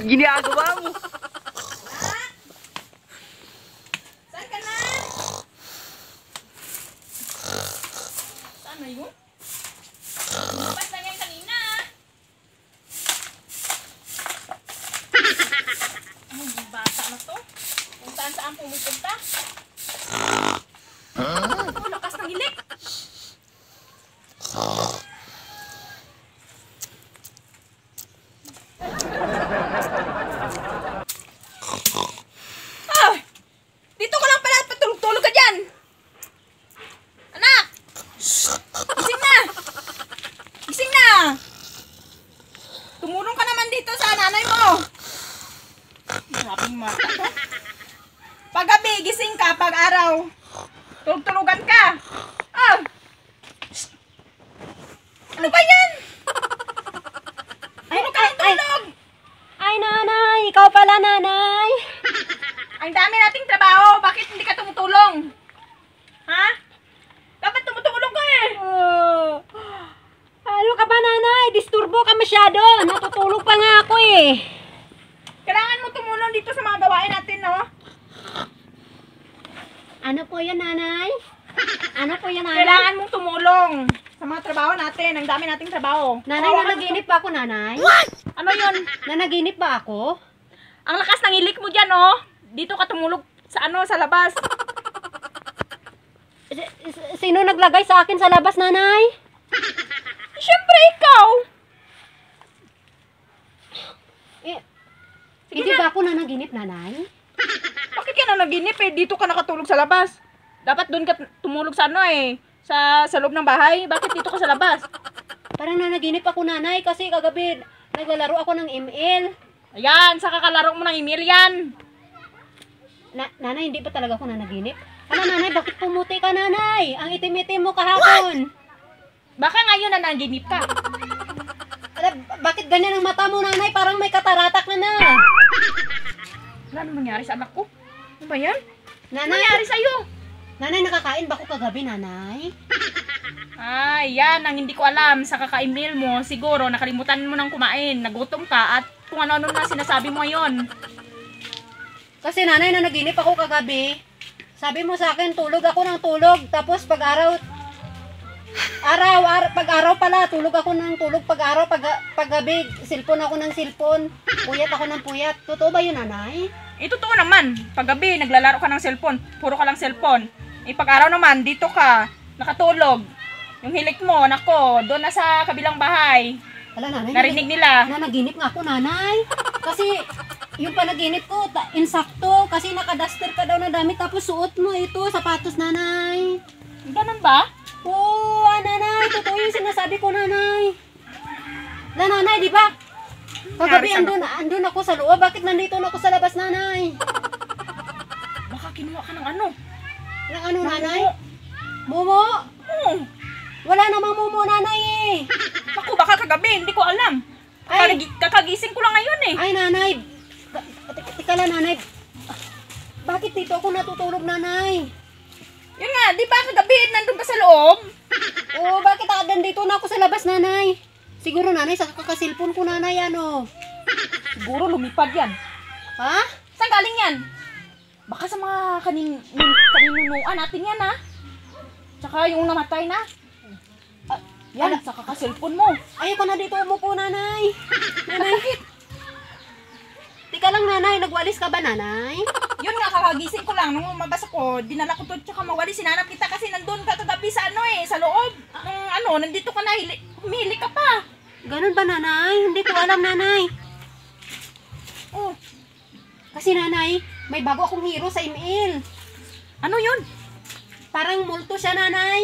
ginagawa mo? Saan ka na? Saan na yun? Lupas na yan kanina. Ang bata na to. Kung saan pumupunta. Oh, lakas ng ilik. Ah! Dito ka lang pala at patulog-tulog ka dyan. Anak! Gising na! Gising na! Tumulong ka naman dito sa nanay mo. Grabing mata to. Pag gabi, gising ka. Pag araw, tulog-tulugan ka. Ah! Ano ba yan? Tulog ka ng tulog! Ay, nanay! Ikaw pala, nanay! Ang dami nating trabaho. Bakit hindi ka tumutulong? Ha? Dapat tumutulong ka eh. Ano ka ba, nanay? Disturbo ka masyado. Natutulog pa nga ako eh. Kailangan mo tumulong dito sa mga gawain natin, no? Ano po yan, nanay? Ano po yan, nanay? Kailangan mong tumulong sa mga trabaho natin. Ang dami nating trabaho. Nanay, nanaginip ba ako, nanay? Ano yun? Nanaginip ba ako? Ang lakas ng ilik mo dyan, oh. Dito ka tumulog sa sa labas. Sino naglagay sa akin sa labas, nanay? Siyempre, ikaw. Hindi ba ako nanaginip, nanay? Bakit ka na naginip eh? Dito ka nakatulog sa labas. Dapat doon ka tumulog sa sa loob ng bahay. Bakit dito ka sa labas? Parang nanaginip ako, nanay, kasi kagabi naglalaro ako ng ML. Ayan, sa kakalaro mo ng email yan. Nanay, hindi ba talaga ako nanaginip? Ano, nanay, bakit pumuti ka, nanay? Ang itim-itim mo kahapon. Baka ngayon na naginip ka. Bakit ganyan ang mata mo, nanay? Parang may kataratak na. Wala nang nangyari sa anak ko. Ano ba yan? Ano Nanay, nangyari sa'yo? nanay, nakakain ba ako kagabi, nanay? Ay, yan ang hindi ko alam sa kaka-email mo. Siguro nakalimutan mo nang kumain. Nagutom ka at kung ano-ano na sinasabi mo ngayon. Kasi, nanay, nanaginip ako kagabi. Sabi mo sa akin, tulog ako ng tulog. Tapos pag araw pala, tulog ako ng tulog. Pag araw, pag gabi, silpon ako ng silpon. Puyat ako ng puyat. Totoo ba yun, nanay? Totoo naman. Pag gabi, naglalaro ka ng cellphone. Puro ka lang cellphone. Pag araw naman, dito ka, nakatulog. Yung hilik mo, nako, doon na sa kabilang bahay. Wala, nanay. Narinig nila. Nanaginip nga ako, nanay. Kasi, yung panaginip ko, insakto. Kasi nakadaster ka daw na damit. Tapos suot mo ito, sapatos, nanay. Ganun ba? Oo, nanay. Totoo yung sinasabi ko, nanay. Nanay, di ba? Kagabi, andun ako sa loob. Bakit nandito na ako sa labas, nanay? Baka kinuha ka ng ano? Ng ano, nanay? Momo? Oo. Wala namang momo, nanay eh. Ako, baka kagabi, hindi ko alam. Kakagising ko lang ngayon eh. Ay, nanay. Tika lang, nanay. Bakit dito ako natutulog, nanay? Yun nga, di ba kagabi, nandun ka sa loob? Oo, bakit nandito na ako sa labas, nanay? Siguro, nanay, sa kakasilpon ko, nanay, ano? Siguro lumipad yan. Ha? Saan galing yan? Baka sa mga kaninunuan natin yan, ha? Tsaka yung namatay na. Yan, sa kakasilpon mo. Ayoko na dito umupo, nanay. Nanay. Tika lang, nanay. Nagwalis ka ba, nanay? Yun nga, kakagising ko lang. Nung mabasa ko, dinala ko to, tsaka mawali. Sinanap kita kasi nandun ka kagabi sa sa loob. Nandito ka na, humili ka pa. Ganun ba, nanay? Hindi ko alam, nanay. Oh, Kasi, nanay, may bago akong hero sa email. ano yun? Parang multo siya, nanay.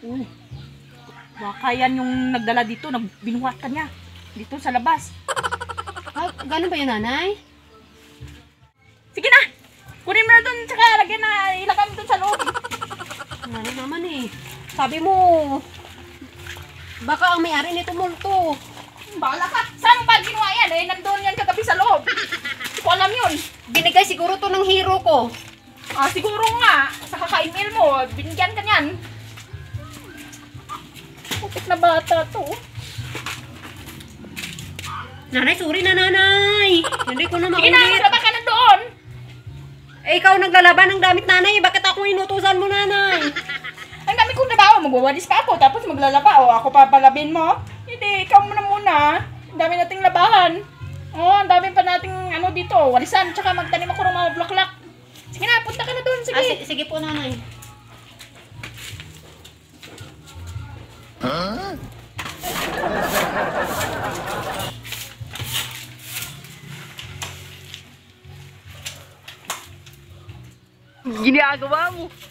Baka yan yung nagdala dito, binuhat ka niya. Dito sa labas. Ah, ganun ba yun, nanay? Sige na! Kunin mo na dun, tsaka ilagay mo dun sa loob. Nanay naman eh. Sabi mo, baka ang may-ari nito multo. Bahala ka! Saan mo ba ginawa yan? Nandun yan kagabi sa loob. Hindi ko alam yun. Binigay siguro to ng hero ko. Siguro nga, sa kaka-email mo, binigyan ka niyan. Putik na bata to. Nanay, sorry na nanay. Hindi ko na Sige na, maulit. maglaba ka na doon. Eh, ikaw naglalaban ng gamit nanay. Bakit ako inutusan mo nanay? Ang dami kong trabaho, magwawalis pa ako, tapos maglalaba. O, ako papalabin mo? Hindi, ikaw muna. Ang dami nating labahan. Oh, ang dami pa nating ano dito, walisan, tsaka magtanim ako ng mga bulaklak. Sige na, punta ka na doon, sige. Sige po nanay. Ginagawa mo.